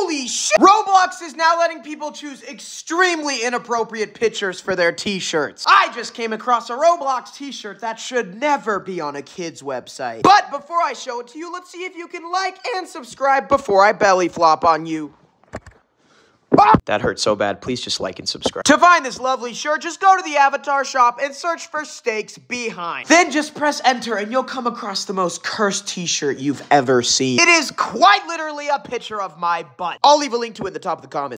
Holy shit! Roblox is now letting people choose extremely inappropriate pictures for their t-shirts. I just came across a Roblox t-shirt that should never be on a kid's website. But before I show it to you, let's see if you can like and subscribe before I belly flop on you. That hurt so bad, please just like and subscribe. To find this lovely shirt, just go to the avatar shop and search for Stakes Behind. Then just press enter and you'll come across the most cursed t-shirt you've ever seen. It is quite literally a picture of my butt. I'll leave a link to it in the top of the comments.